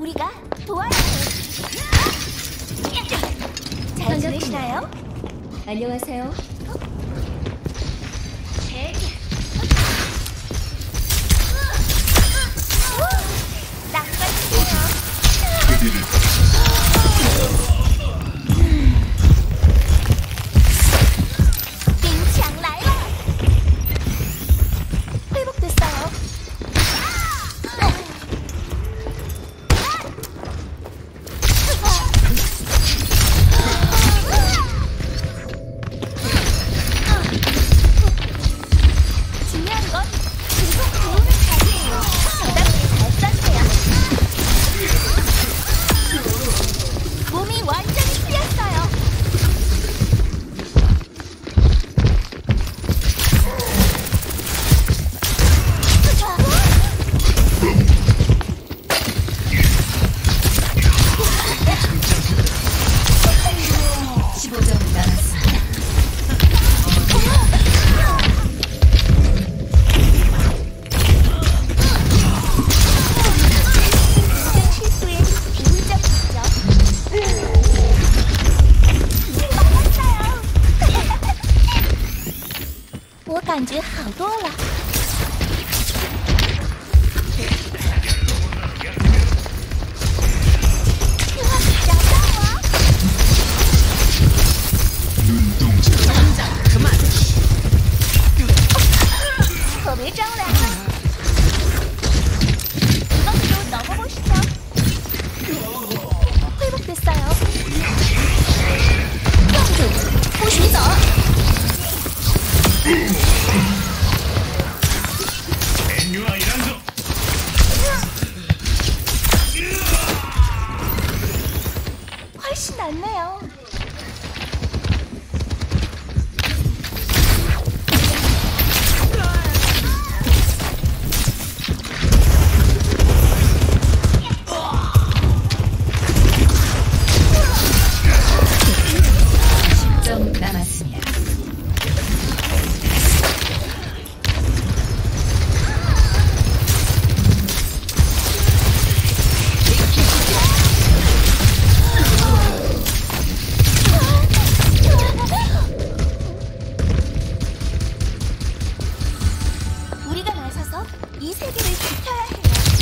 우리가 도와줘요. 잘 지내시나요? 안녕하세요. 훨씬 낫네요. 이 세계를 지켜야 해요.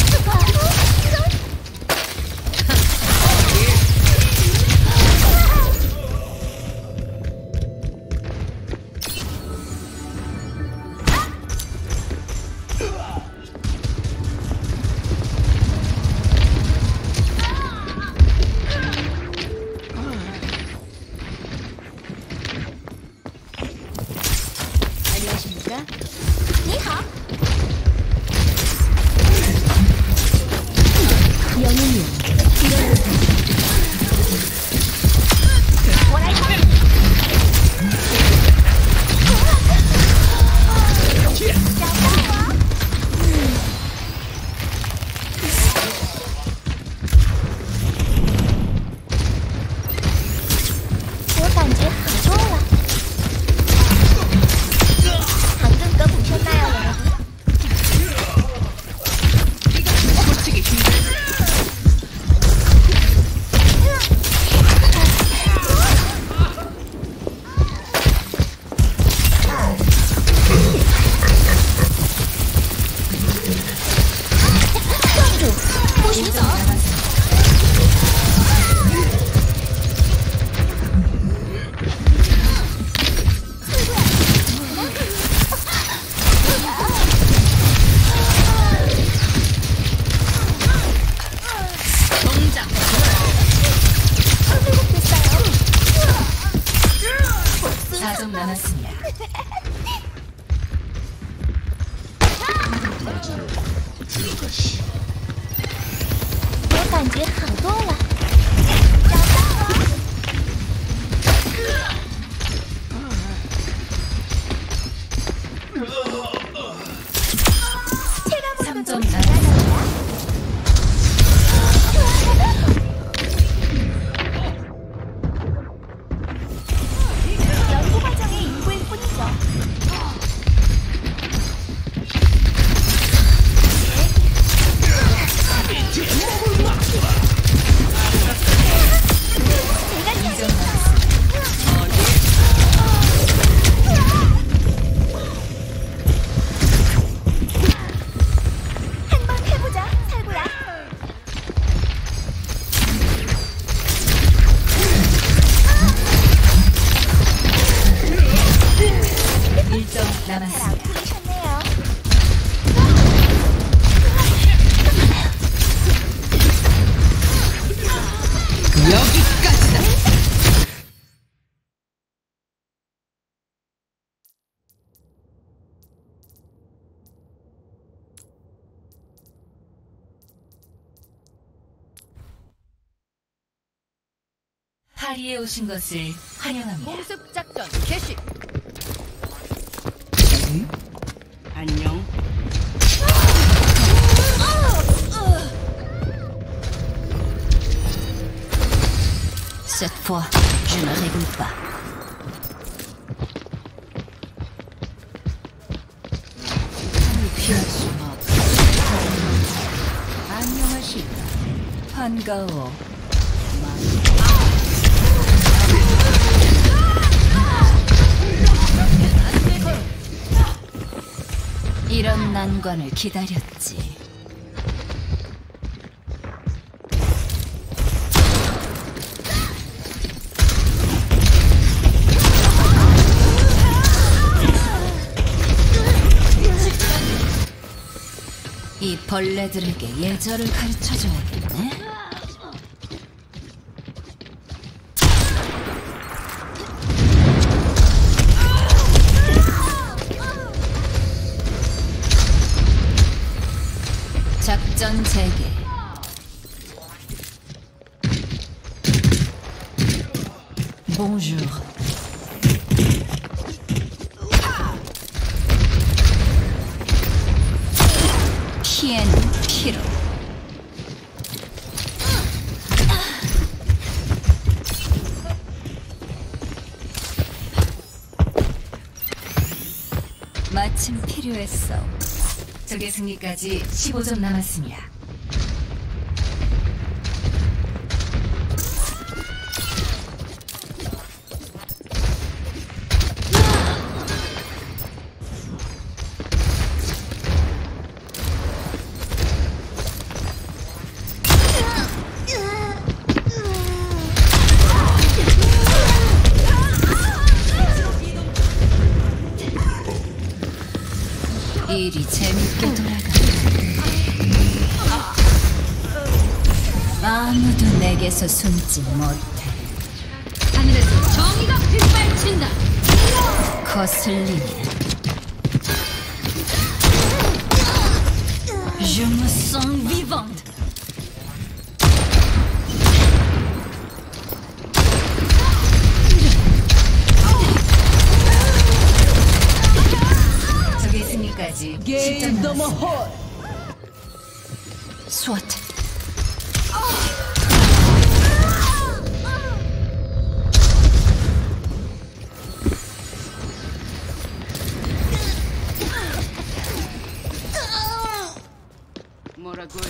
안녕하십니까? 니하. 영웅이요. 남았습니다. 我感觉好多了。 3점 남았습니다. 연구 과정의 인부일 뿐이죠. 남았습니다. 풀리셨네요. 파리에 오신 것을 환영합니다. 공습 작전 개시. 안녕. Cette fois, je ne rigole pas. 안녕하십니까. 반가워. 이런 난관을 기다렸지. 이 벌레들에게 예절을 가르쳐줘야겠네. 작전 재개. Bonjour. 피해는 피로. 마침 필요했어. 적의 승리까지 15점 남았습니다. 일이 재밌게 돌아가. 아무도 내게서 숨지 못해. 하늘에서 정의가 빗발친다. 거슬리네. Je me sens vivante. 적의 승리까지 10점 남았습니다. Soit. 뭐라고요?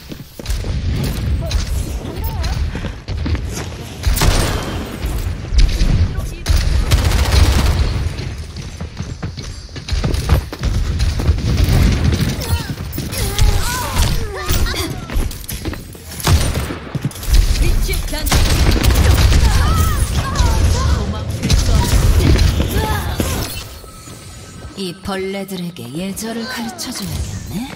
이 벌레들에게 예절을 가르쳐줘야겠네.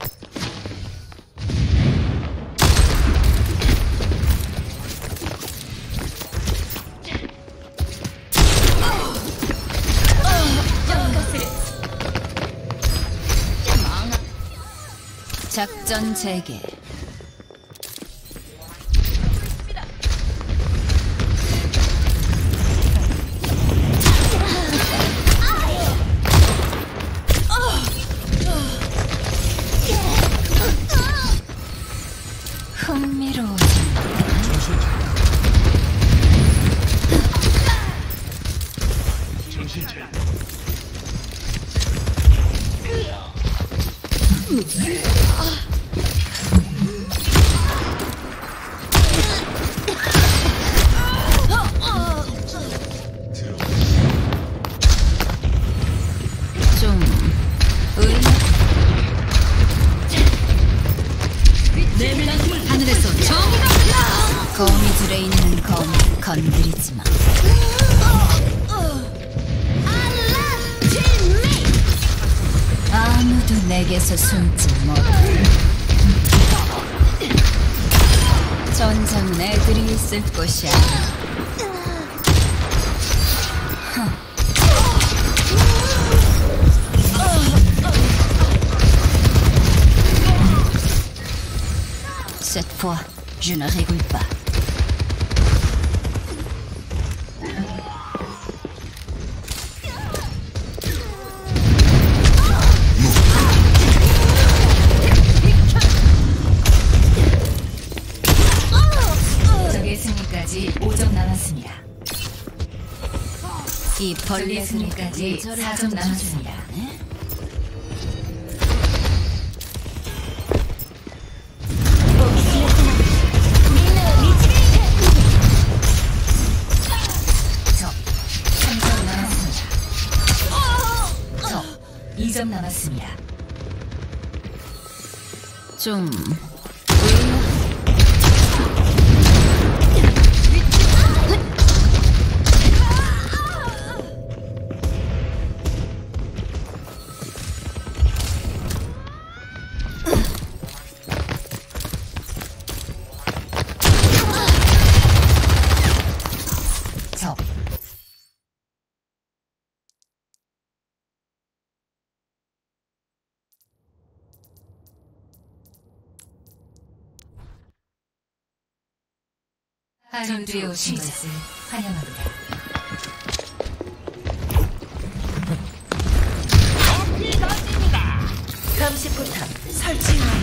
작전 재개. 좀 하늘에서 정의가 거미줄에 있는 검 건드리지 마. 아무도 내게서 숨지 못해. 전장은 애들이 있을 곳이 아니야. Cette fois, je ne rigole pas. 적의 승리까지 5점 남았습니다. 이 벌레의 승리까지 4점 남았습니다. 네? 적 3점 남았습니다. 적 2점 남았습니다. 좀 전투에 오신 것을 환영합니다. 감시포탑 설치 완료.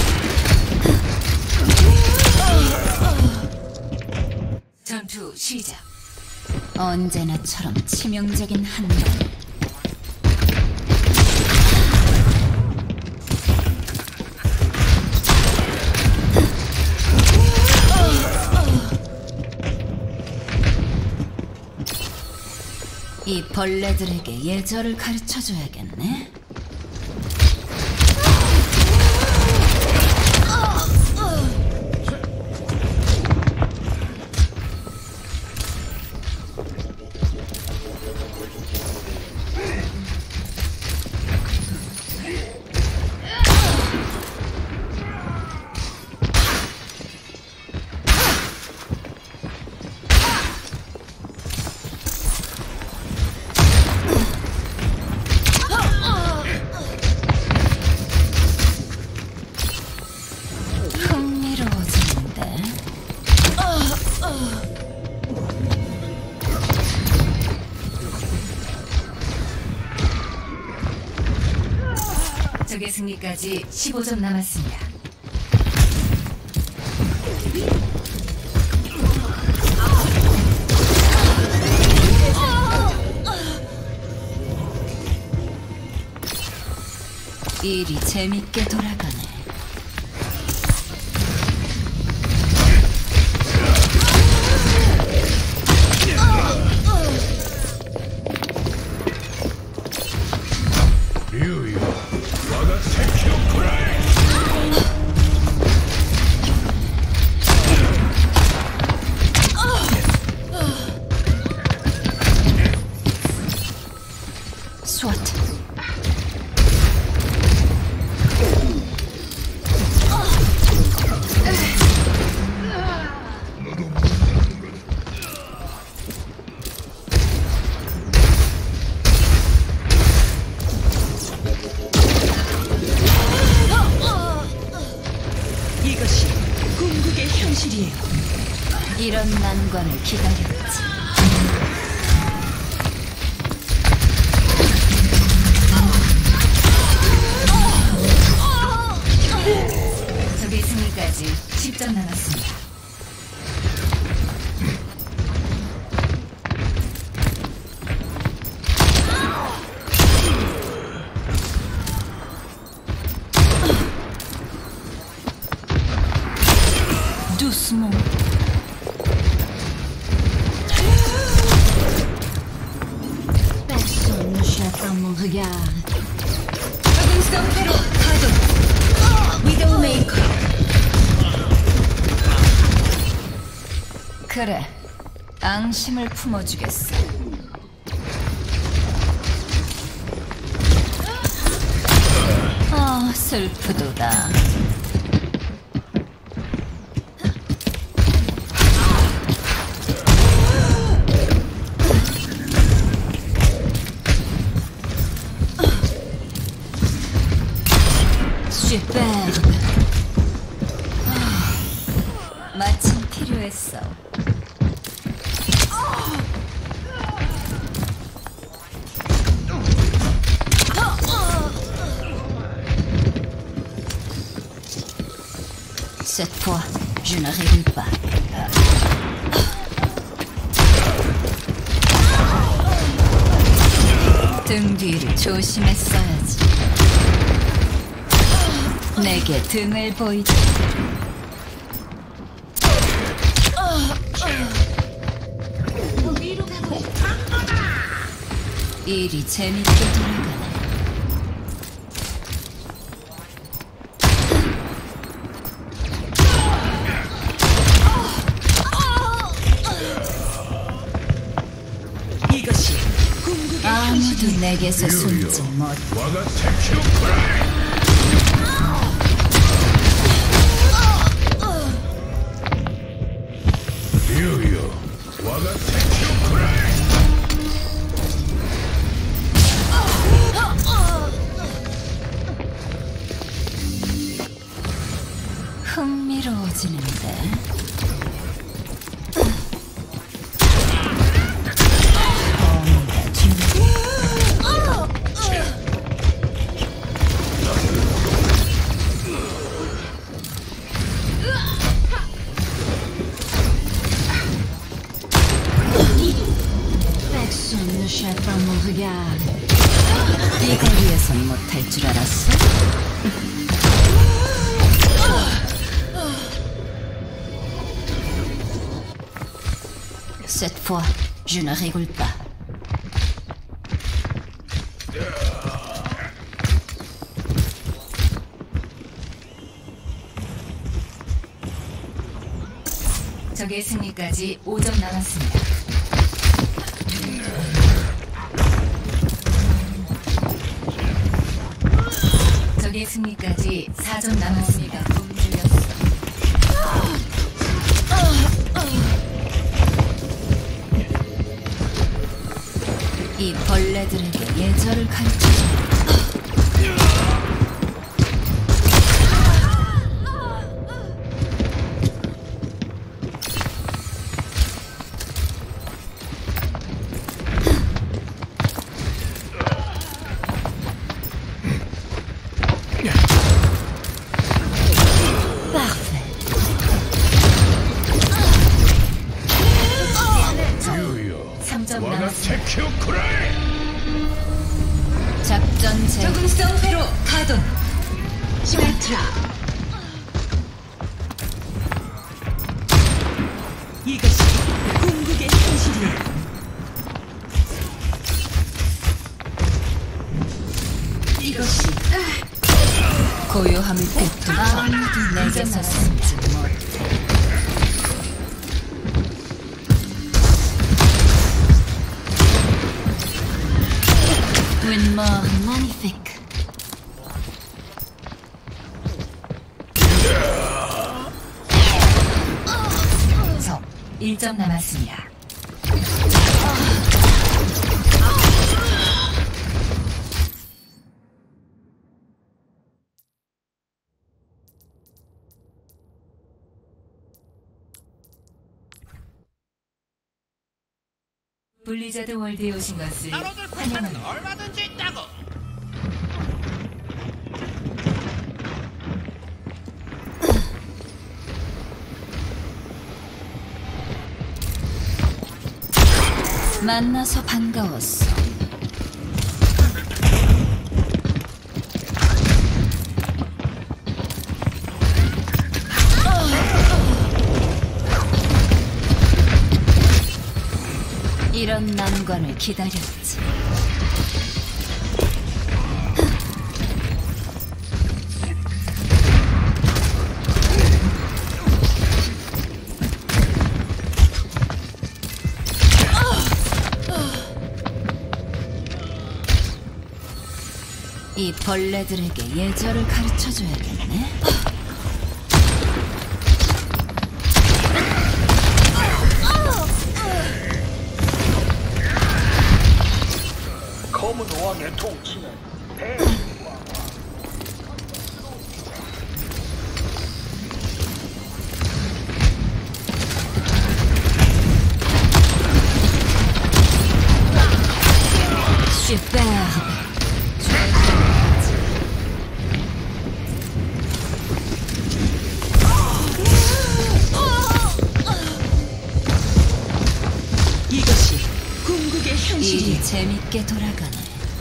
전투 시작. 언제나처럼 치명적인 한방. 이 벌레들에게 예절을 가르쳐줘야겠네. 흥미로워지는데. 적의 승리까지 15점 남았습니다. 일이 재밌게 돌아가네. 스와트. 이것이 궁극의 현실이에요. 이런 난관을 기다렸지. 적의 승리까지 10점 남았습니다. Doucement. Personne ne jette dans mon regard. 그래, 앙심을 품어주겠어. 슬프도다. 슈퍼브. 마침 필요했어. Cette fois, je ne rigole pas. 등 뒤를 조심했어야지. 내게 등을 보이지. 일이 재밌게 돌아가네. 이것이 궁극의 아무도 내게서 숨지 못. 흥미로워지는데. 뭔가 준비. Personne ne chatte pas mon regard. 이 거리에선 못할 줄 알았어? Cette fois, je ne rigole pas. 적의 승리까지 5점 남았습니다. 적의 승리까지 4점 남았습니다. 굶주렸어. 이 벌레들에게 예절을 가르쳐줘. 작전 제 적응성 회로 가동. 시메트라. 이것이 궁극의 현실이야. 이것이 고요함을 꿰뚫고 아무도 내게서 숨지 못해. Une mort magnifique. 적 1점 남았습니다. 블리자드 월드에 오신 것을 환영합니다. 얼마든지 있다고. 만나서 반가웠어. 이런 난관을 기다렸지. 이 벌레들에게 예절을 가르쳐줘야겠네. 검은 왕의 통치는 Superbe. 이것이 궁극의 현실이에요. 일이 재밌게 돌아가네.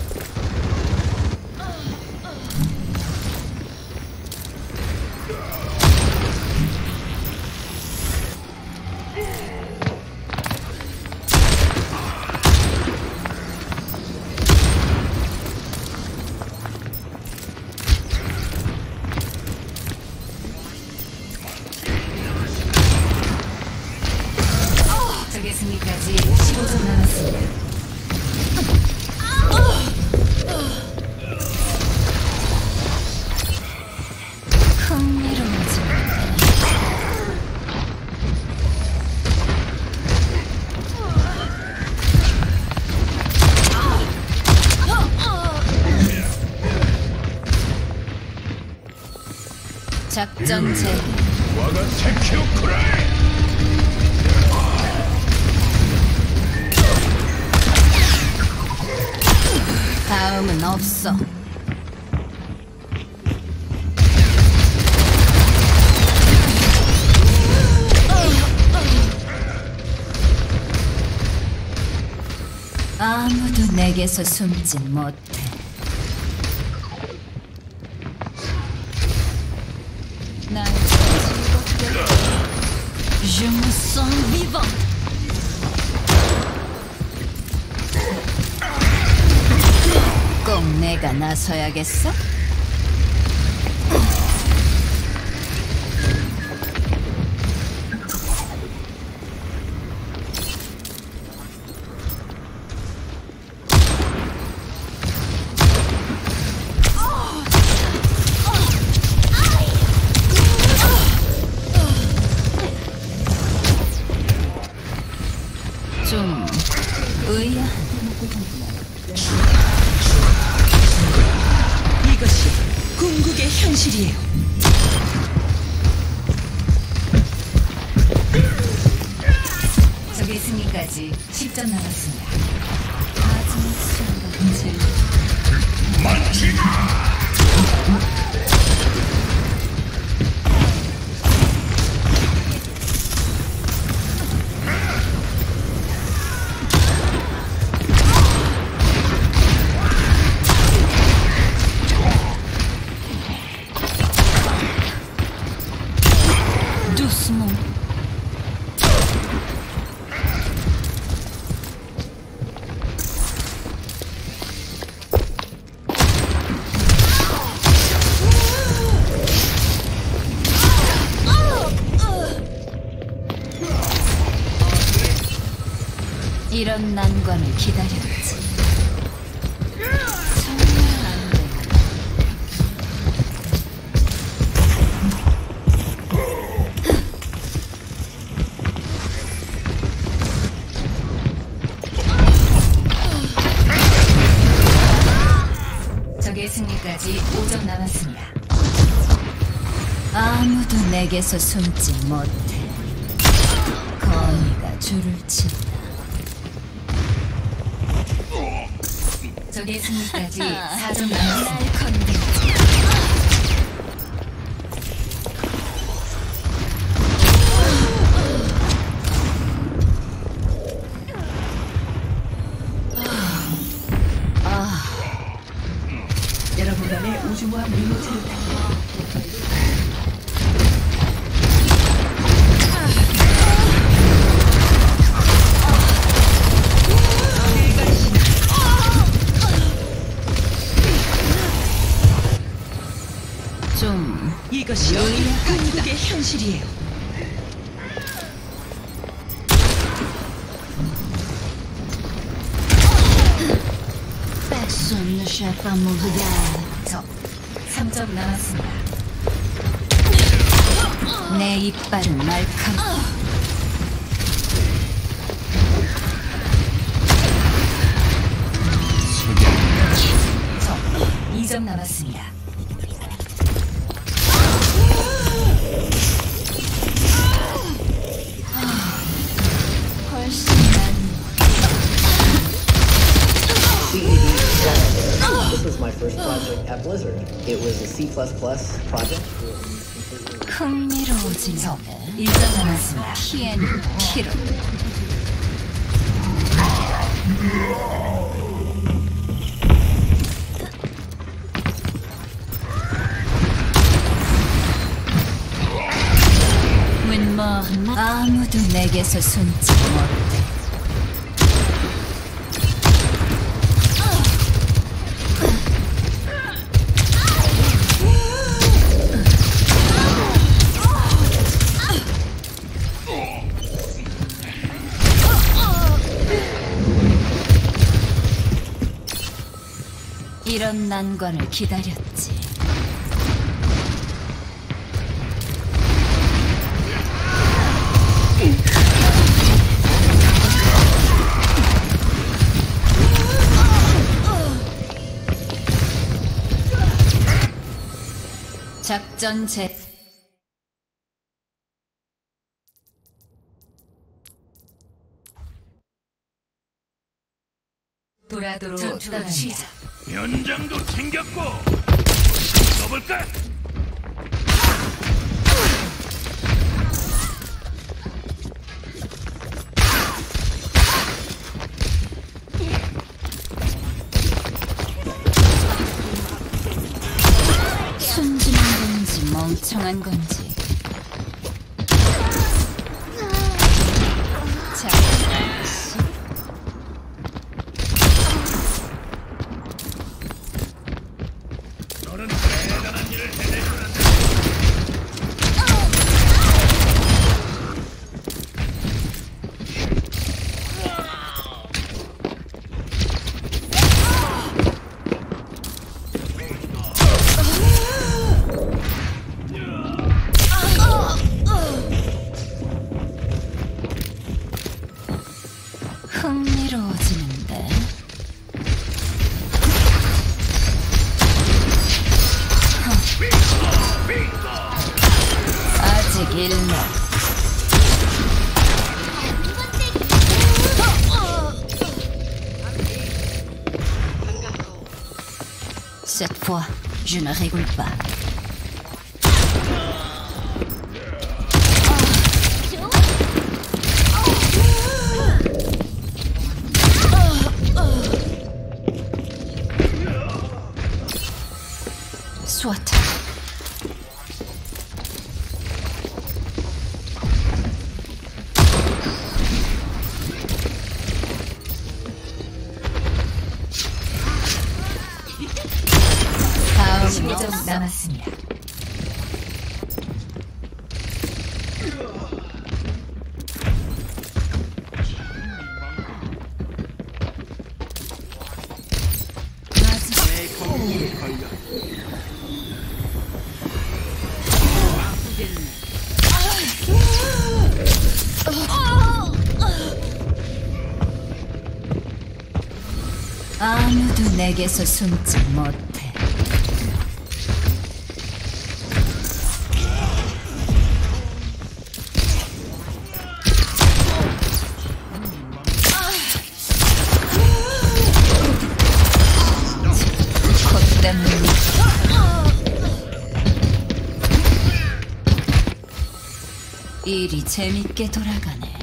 적의 승리까지 15분 남았습니다. 흥미로워져. 작전 재개. 다음은 없어. 아무도 내게서 숨진 못해. 날 즐겁게. Je me sens vivant. 꼭 내가 나서야겠어? 좀 의아한. 이것이 궁극의 현실이에요. 적의 승리까지 10점 남았습니다. 마지막 순간 doucement. 이런 난관을 기다렸지. 정말 안 돼. 적의 승리까지 5점 남았습니다. 아무도 내게서 숨지 못해. 거미가 줄을 친다. 적의 승리까지 4점 남았습니다. 여러분 간의 우주모함 리모트를 좀 이것이 궁극의 현실이에요. Personne ne ne jette pas mon regard. 적 3점 남았습니다. 내 이빨은 날카롭. 적 2점 남았습니다. 훨씬 난 This was my first project at Blizzard. It was a C++ project. 흥미로워지는데 1점 남았습니다. TN 키로 아무도 내게서 숨지 못해. 이런 난관을 기다렸지. 작전 제 도라도로 전투가 시작. 연장도 챙겼고 써볼까? 순진한 건지 멍청한 건지. 자, 너는 대단한 일을 해낼 거란다. 흥미로워지는데. 아직 일러. Cette fois, je ne rigole pas. Soit. 다음 5점 남았습니다. 아무도 내게서 숨지 못해. 콧 때문에 일이 재밌게 돌아가네.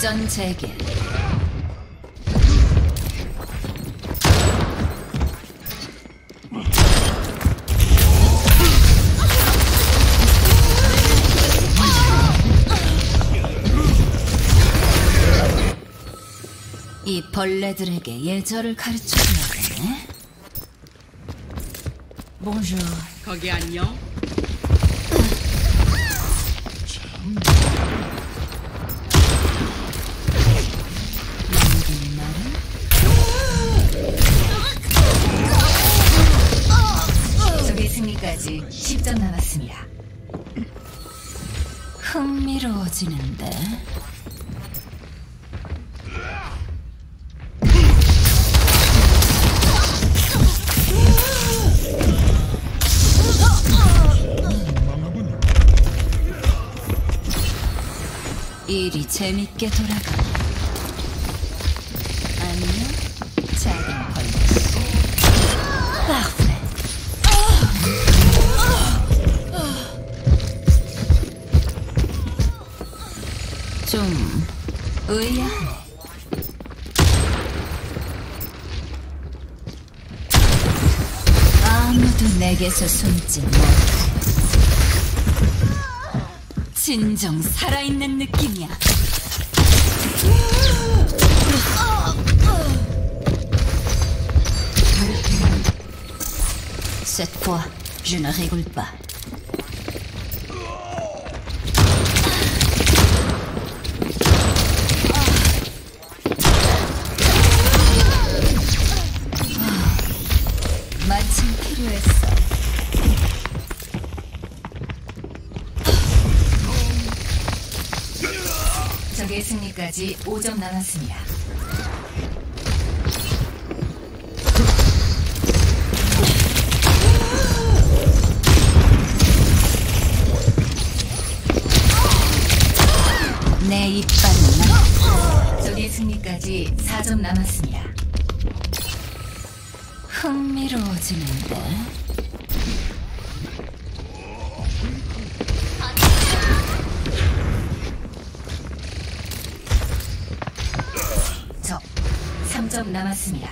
작전 재개. 이 벌레들에게 예절을 가르쳐줘야겠네. Bonjour. 거기 안녕. 남긴 말은 적의 승리까지 10점 남았습니다. 흥미로워지는데. 일이 재밌게 돌아가. 안녕, 작은 벌레씨. 파페. 좀 의아하네. 아무도 내게서 숨지 못해. 진정 살아있는 느낌이야. Cette fois, je ne rigole pas. 마침 필요했어. 적의 승리까지 5점 남았습니다. 내 이빨은 나. 적의 승리까지 4점 남았습니다. 흥미로워지는데. 적 3점 남았습니다.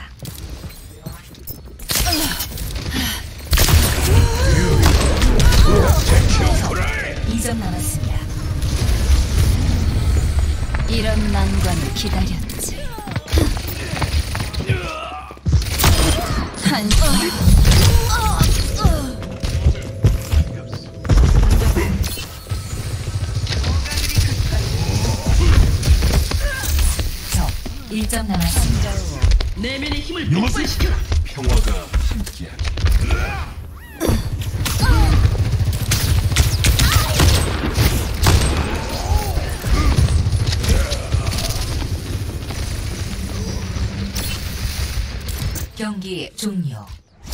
적 2점 남았습니다. 이런 난관을 기다렸지. 한 적 1점 남았습니다. 내면의 힘을 폭발시켜라. 평화가 함께하리. 경기 종료.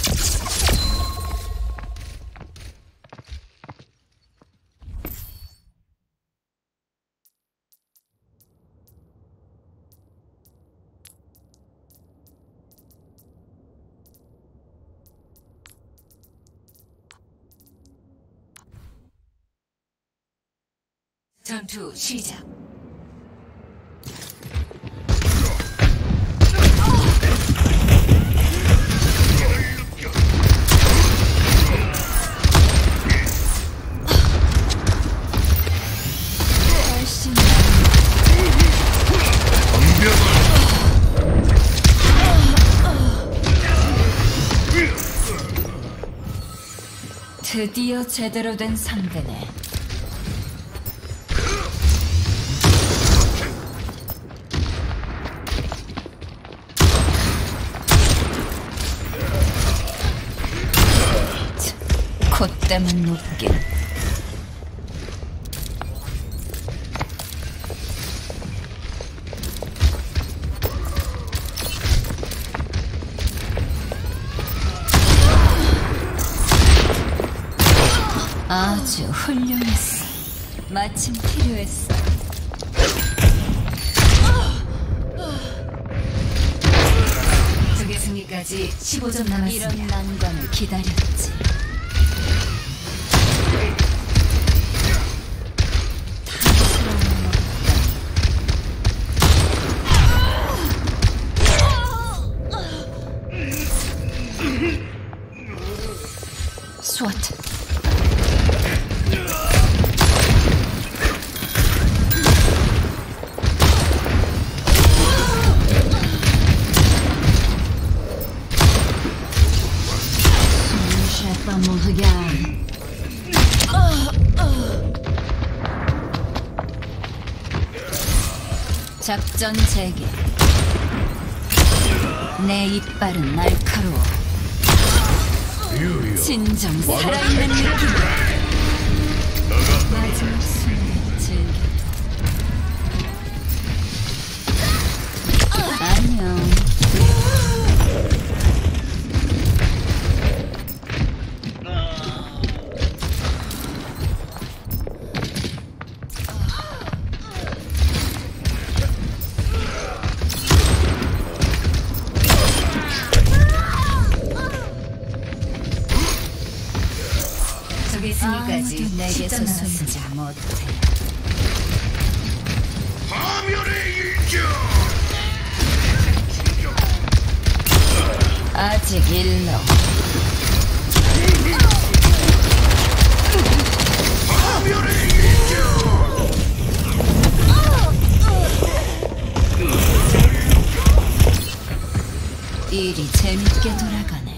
전투 시작. 훨씬 드디어 제대로 된 상대네. 콧대만 높게. 아주 훌륭했어. 마침 필요했어. 적의 승리까지 15점 남았습니다. 이런 난관을 기다렸지. 작전 재개. 내 이빨은 날카로워. 진정 살아있는 느낌. 마지막 순간 즐겨. 안녕. 저기 있으니까지 내게서 숨지 못해. 파멸의 일격. 아직 일러. 파멸의 일격. 일이 재밌게 돌아가네.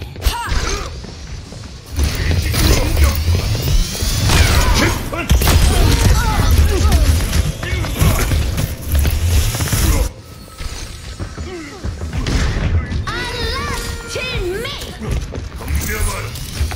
덤벼봐라.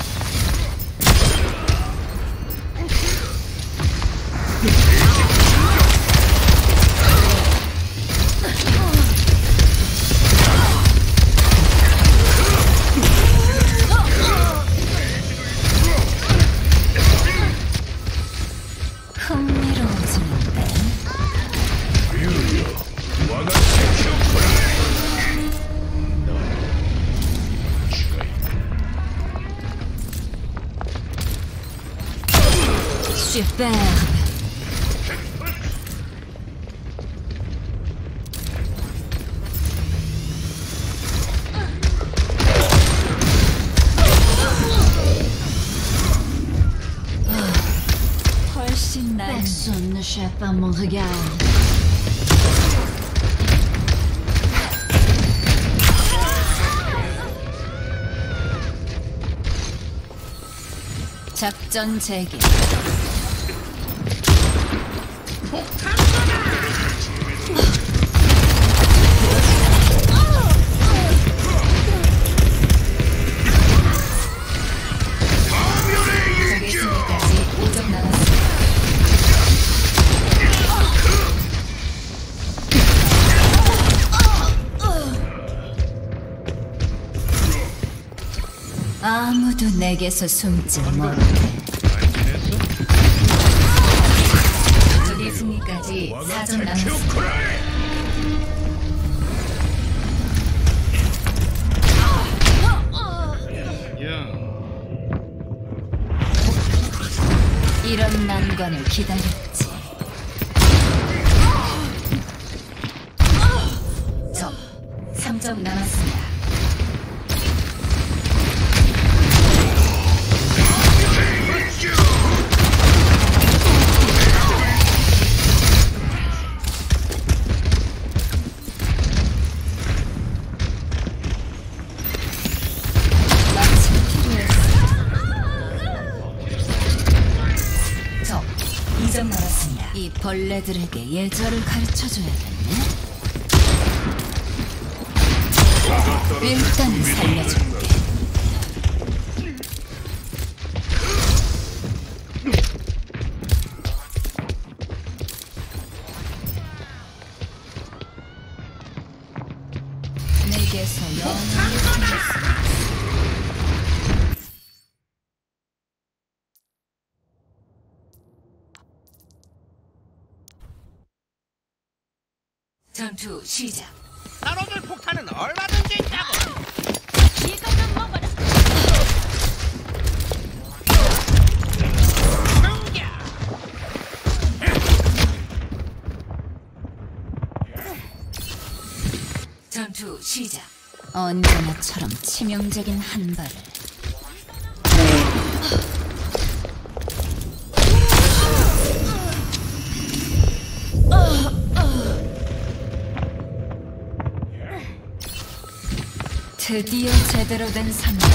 흥미로워지는데. 와가 지켜보라. Superbe. 훨씬 나. Personne ne chape à mon regard. 작전 재개. 저기 있으니까지 5점 남았습니다. 아무도 내게서 숨지 못해. 저기 승리까지 4점 남았습니다. 이런 난관을 기다렸지. 저 3점 남았습니다. 저 2점 남았습니다. 이 벌레들에게 예절을 가르쳐줘야겠네. 일단 살려줄게. 내게서 영원히 숨겼습니다. 전투 시작. 나로들 폭탄은 얼마든지 있다고. 이거 좀 먹어라. 전투 시작. 언제나처럼 치명적인 한 발을. 드디어 제대로 된 선물.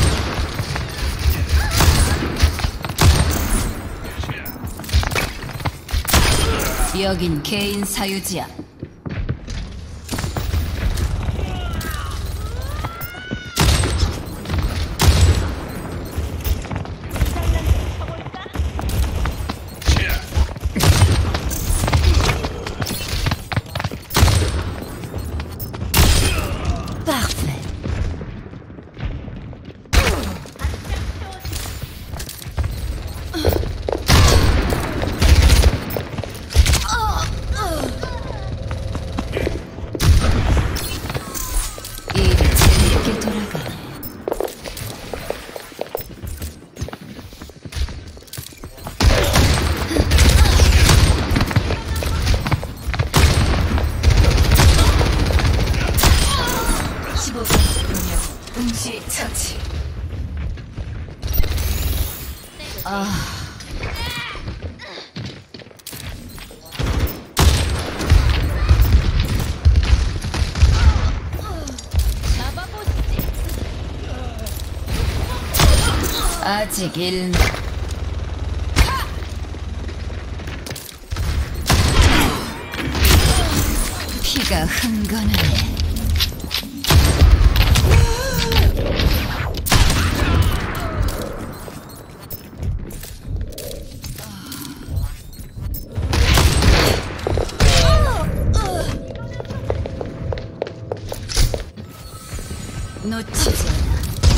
여긴 개인 사유지야. 오직 일. 피가 흥건하네. 놓치지 않아.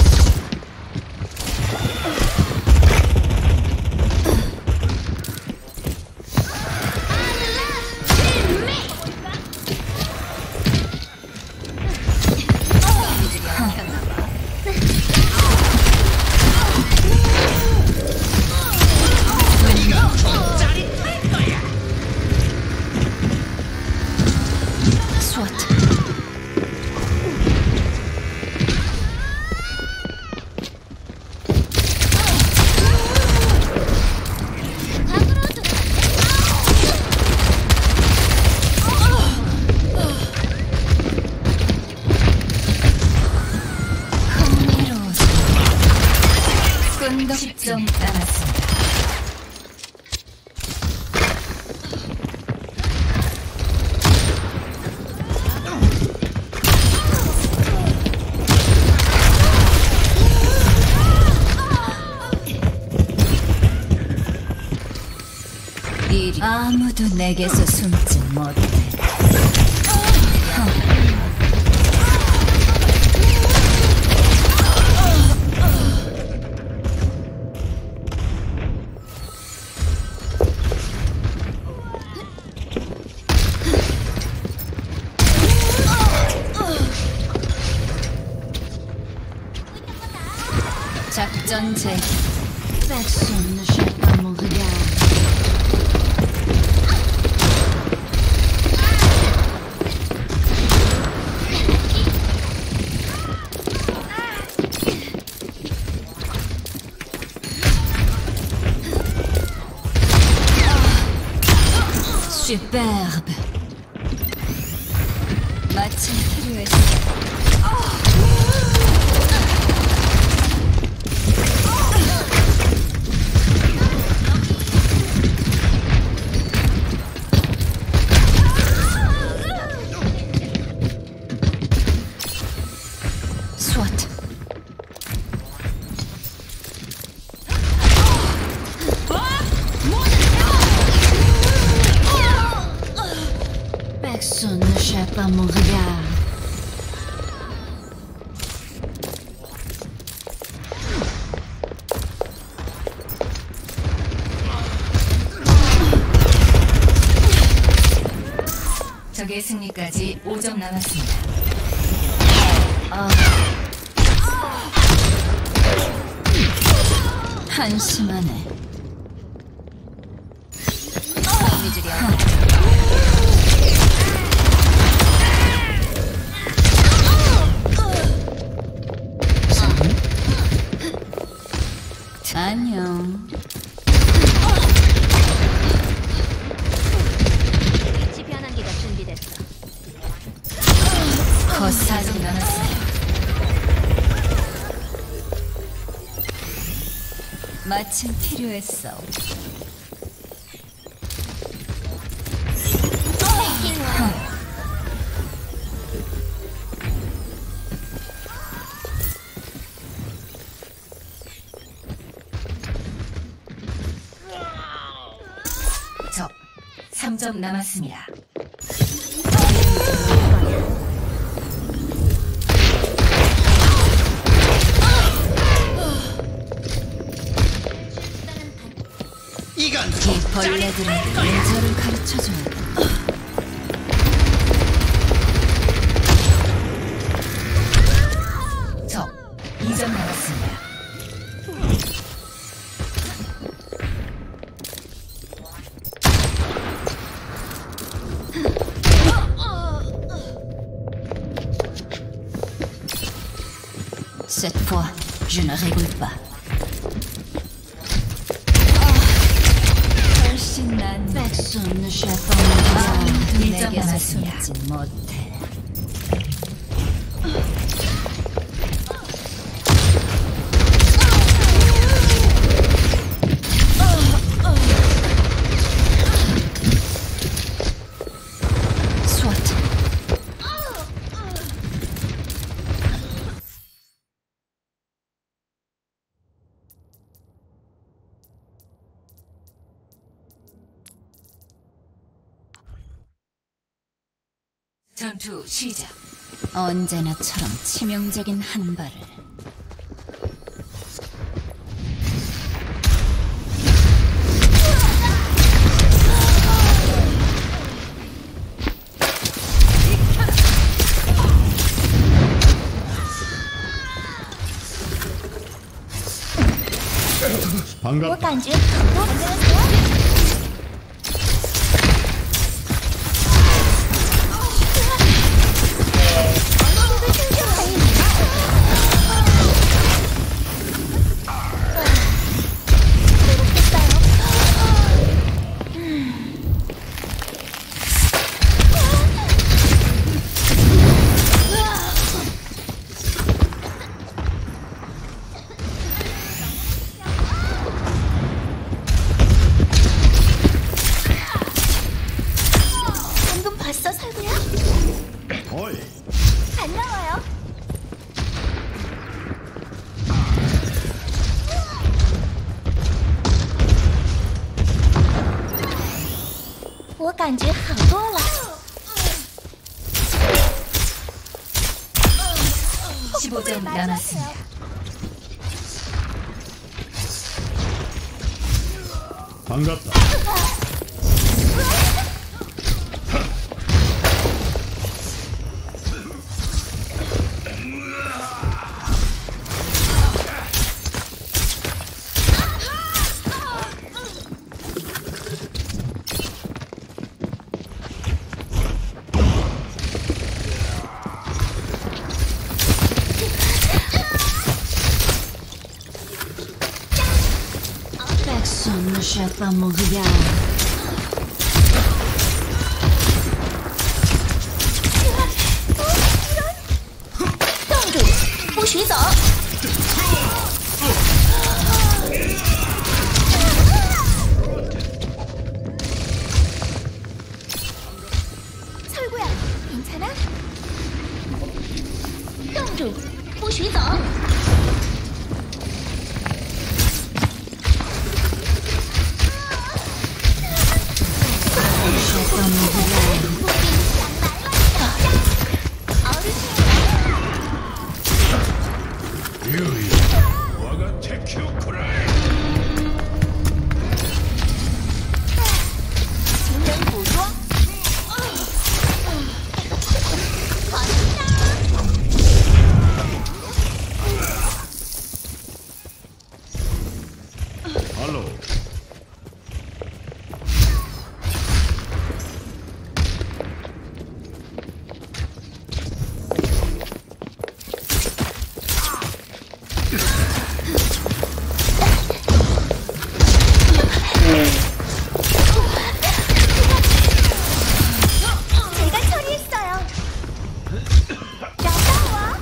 스와트. 흥미로워서. 끈덕 10점 남았습니다. 아무도 내게서 숨지 못해. 작전 재개. Personne ne jette pas mon regard. Superbe. 마침 필요했어. 스와트. Personne ne jette pas mon regard. 적의 승리까지 5점 남았습니다. 한심하네. 안녕. 위치 변환기가 준비됐어. 곧 4점 남았습니다. 마침 필요했어. 적 3점 남았습니다. 이건 이 벌레들은 예절을 가르쳐줘야 돼. 적 2점 남았습니다. Cette fois, je ne rigole pas. 훨씬 난 Personne ne jette pas mon regard. 내게서 숨지 못해. 전투 시작. 언제나처럼 치명적인 한 발을. 我感觉好多안녕하세요。 방금 봤어, 설구야? 어이, 안 나와요.我感觉好多了。 15점 남았습니다. 반갑다. Personne ne chatte pas mon regard. 冻住，不许走！ 설구야, 괜찮아? 冻住，不许走！ Chatte pas mon regard. 我が敵を食らえ。 情人捕捉。 할로. 제가 처리했어요. 나가와.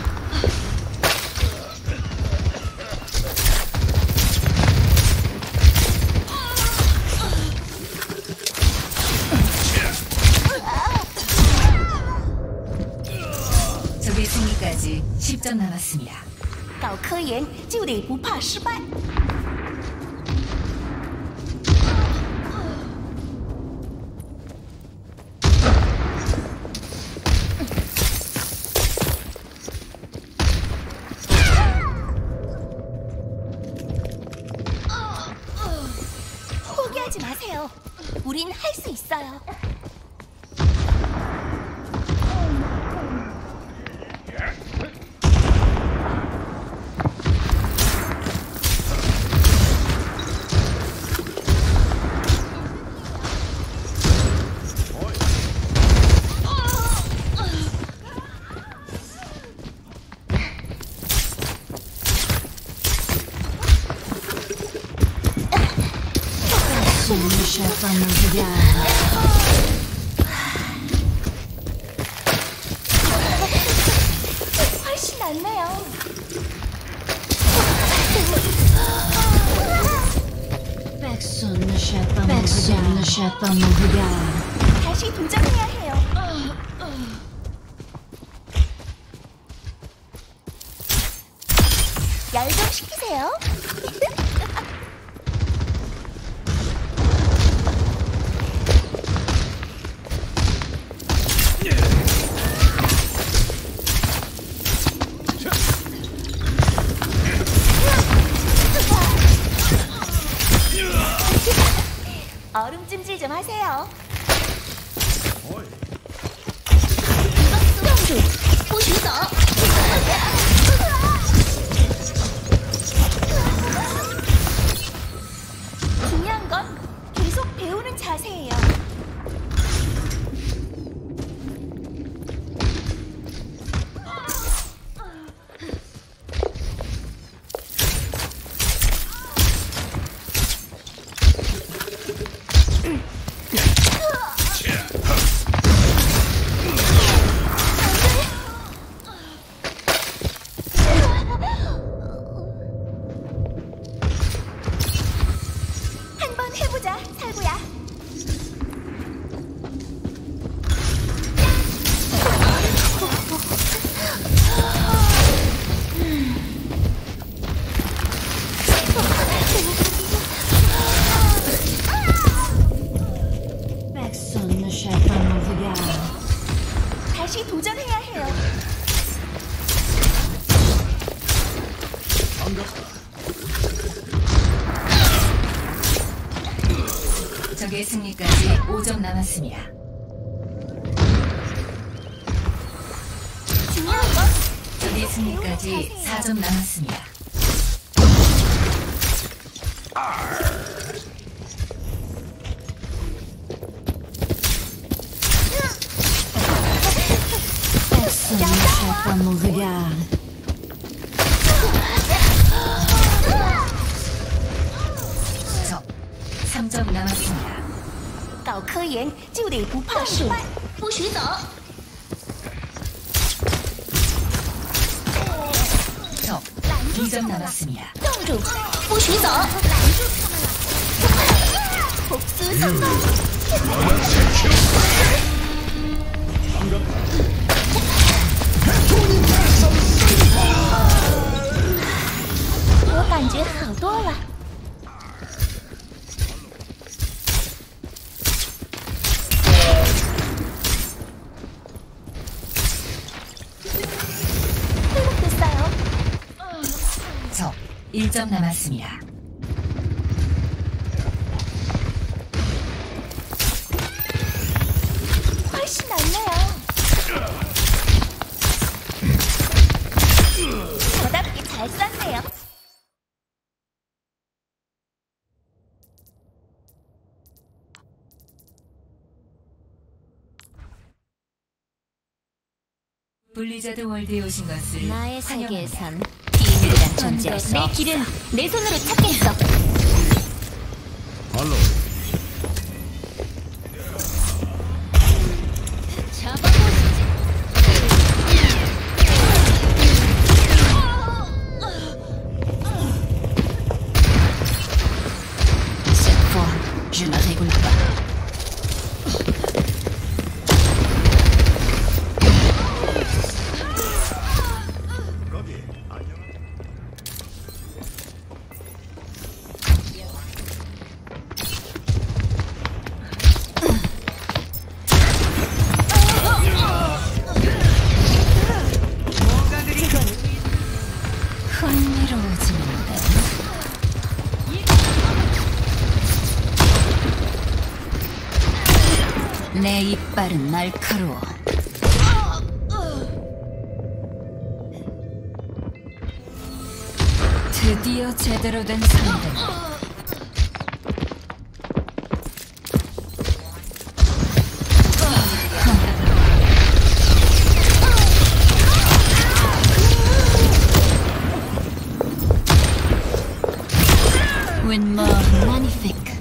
적의 승리까지 10점 남았습니다. 搞科研就得不怕失败。 포기하지 마세요. 우린 할 수 있어요. Personne ne chatte pas mon regard. 훨씬 낫네요. Personne ne chatte pas mon regard. Personne ne chatte pas mon regard. 다시 도전해야 해요. 열 좀 시키세요. 안녕하세요. 어이. 愣住，不许走！ 중요한 건 계속 배우는 자세예요. 한번 해보자, 살구야. Personne ne cherche à mon regard. 다시 도전해야 해요. 적의 승리까지 5점 남았습니다. 중요한 건 적의 승리까지 4점 남았습니다. Personne ne cherche à mon regard. 적 3점 남았습니다. 搞科研就得不怕失败，不许走。 적 2점 남았습니다. 愣住，不许走！拦住他们了。복수 성공。 我感觉好多了。 회복됐어요. 적 1점 남았습니다. 훨씬 낫네요. 저답게 잘 쐈네요. 블리자드 월드에 오신 것을 나의 환영합니다. 세계에선 비밀이란 존재할 수 내 없어. 길은 내 손으로 찾겠어. 발로. 잡아보시지. Cette fois, je ne rigole pas. 거기 안녕. 흥미로워지는데. 내 이빨은 날카로워. 드디어 제대로 된 상대. Une mort magnifique.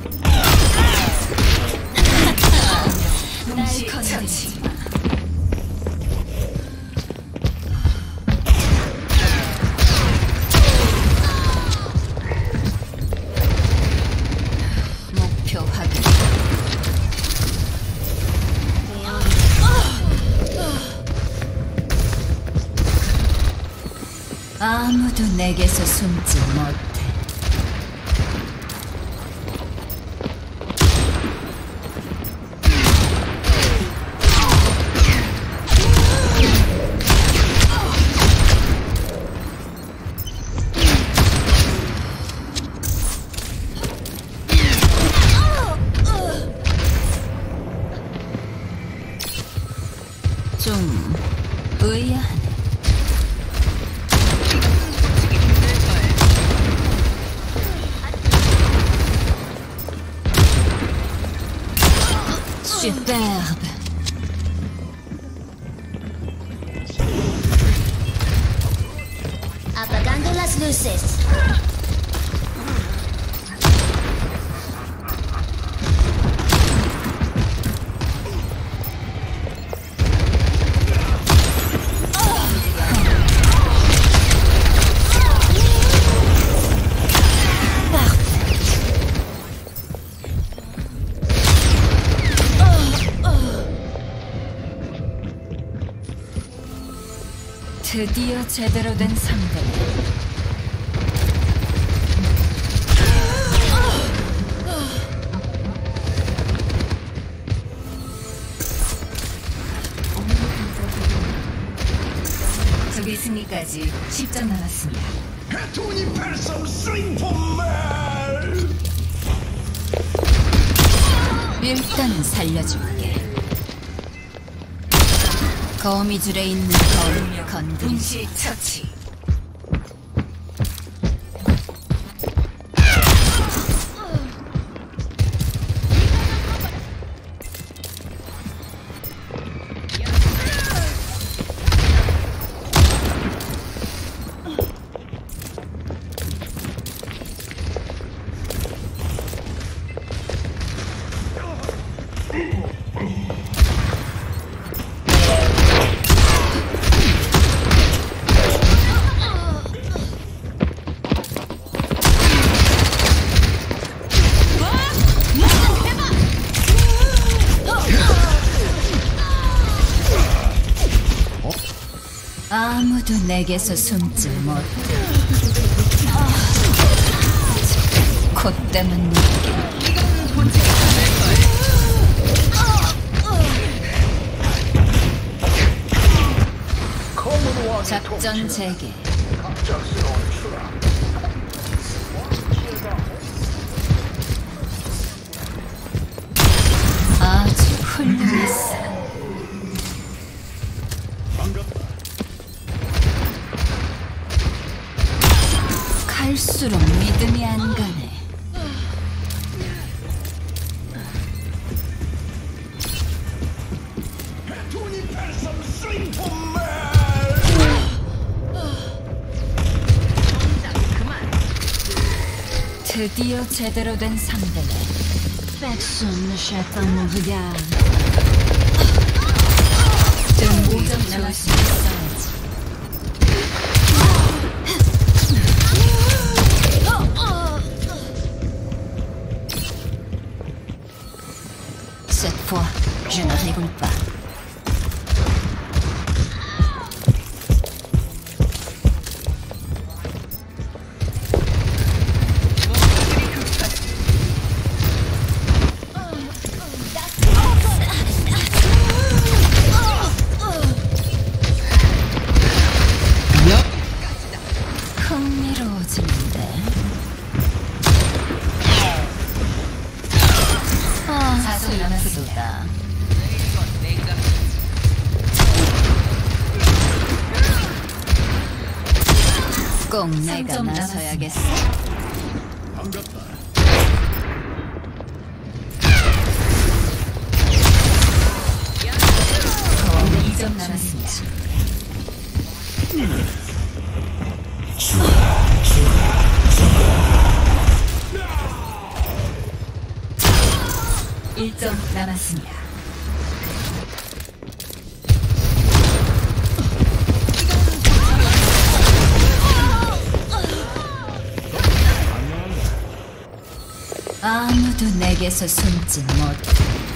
날 건드리지 마. 목표 확인. 아무도 내게서 숨지 못해. 좀 의아하네. Superbe. Apagando las luces. 드디어 제대로 된 상대네. 적의 승리까지 10점 남았습니다. 돈이 발성 슬퍼말. 일단 살려줄게. 거미줄에 있는 거울 건드리지 처치. 아무도 내게서 숨지 못해. 콧대만 느껴. 작전 재개. 아주 훌륭했어. 갈수록 믿음이 안 가네. 돈이 발성 슬퍼말. 드디어 제대로 된 상대네. Personne ne jette un mon regard. 좀 5점 남았으면 Cette fois, je ne rigole pas. 흥미로워지는데. 4분 남았습니다. 꼭 내가 나서야겠어. 반갑다. 2점 남았습니다. 일점 남았습니다. 아무도 내게서 숨지 못해.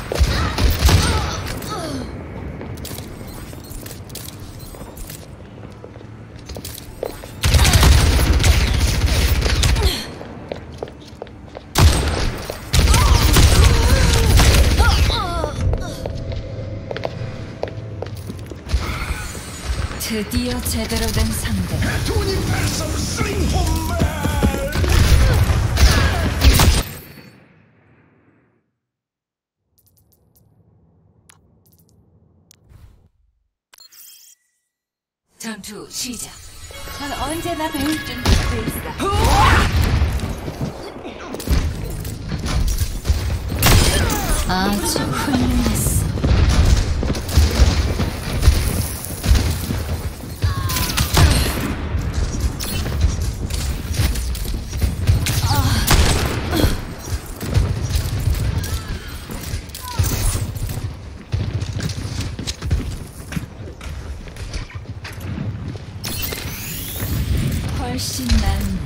드디어 제대로 된 상대. 돈이 발성 슬퍼말. 전투 시작. 난 언제나 배울 준비가 돼 있어. 아주 훌륭했어. 훨씬 난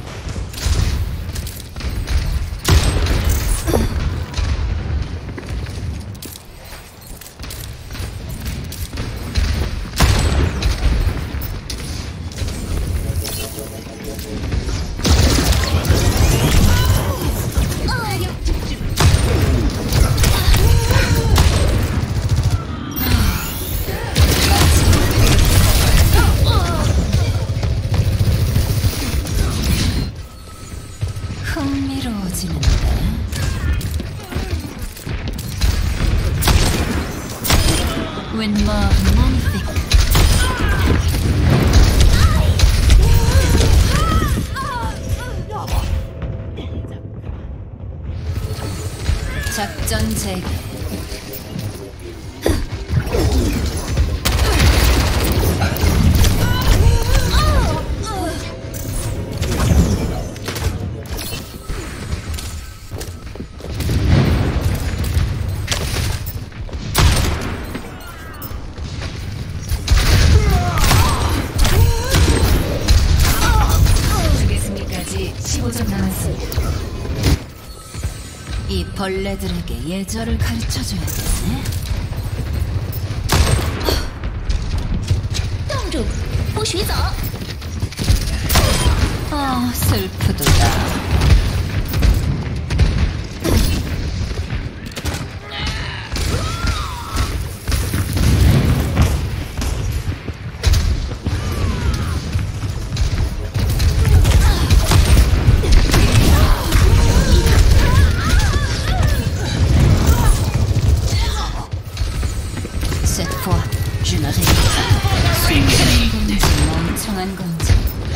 흥미로워지는데. 웬뭐 magnifique. 작전 재개. 죽겠습니까지 15점 남았습니다. 이 벌레들에게 예절을 가르쳐줘야겠네. 冻住，不许走！ 아, 슬프도다. Cette fois, je ne rêve pas. 숨기는 건지 멍청한 건지.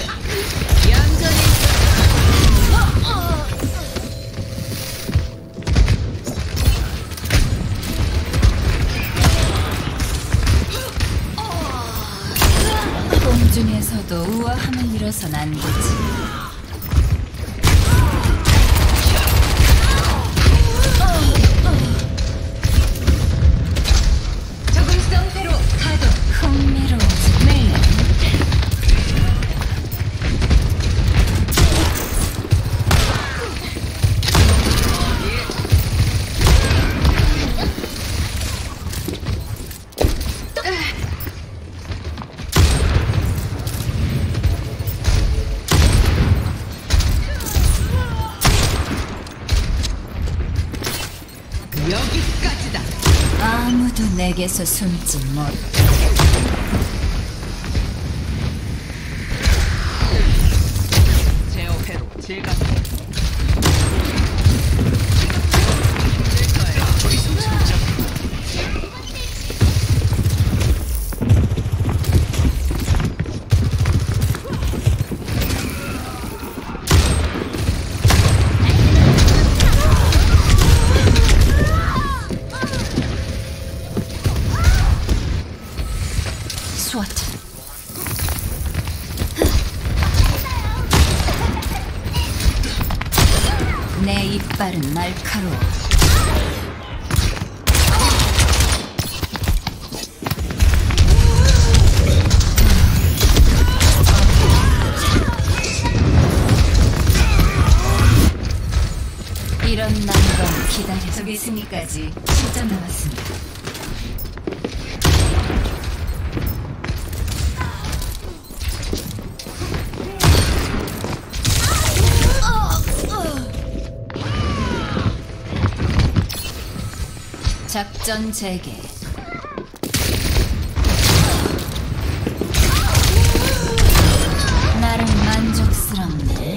공중에서도 우아함을 잃어선 안 되지. 적응성대로 가동. 흥미로워지네. 여기까지다. 아무도 내게서 숨지 못. 제어회로 제가 스와트. 내 이빨은 날카로워. 이런 난건 기다려. 저기 승리까지 10점 남았습니다. 작전 재개. 나름 만족스럽네.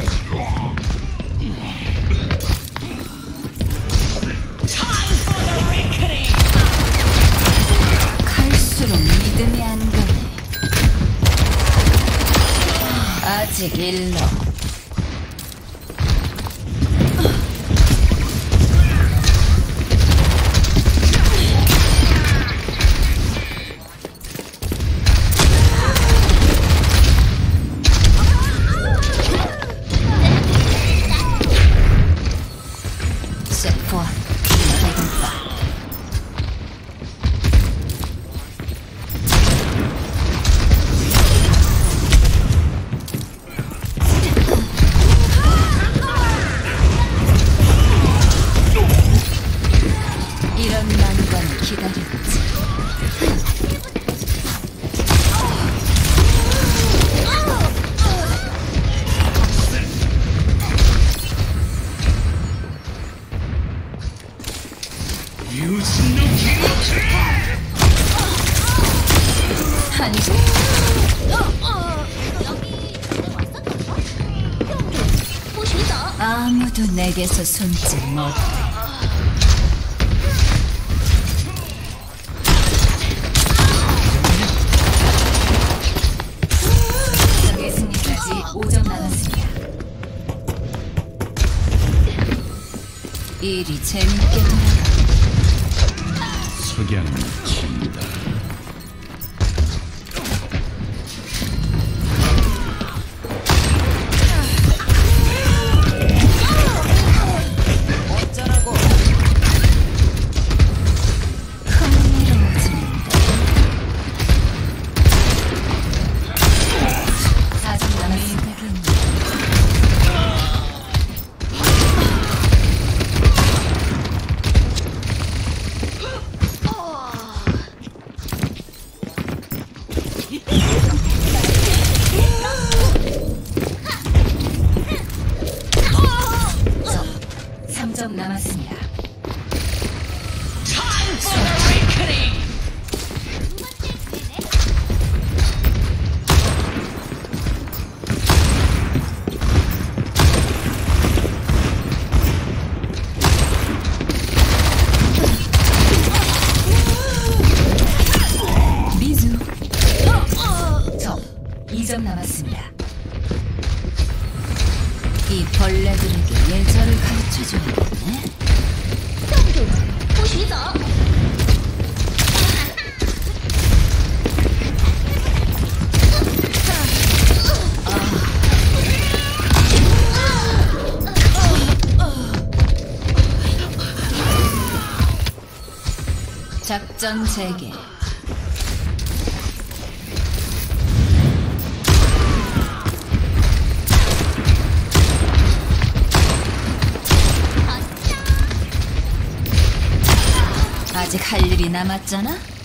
갈수록 믿음이 안 가네. 아직 일러. 셰프와 배고파. 이런 난관을 기다렸지. 유신노 기노크. 아니, 아무도 내게서 숨지 못해. 적의 승리까지 5점 남았습니다. 일이 재밌게 돌아가. 석양 친다. 어쩌라고. 흥미로워지는데. 4점 남았습니다. 삼 점 남았습니다. 미주. 점 2점 남았습니다. 이 벌레들에게 예절을 가르쳐줘야겠네. 冻住，不许走。 작전 재개. 아직 할 일이 남았잖아.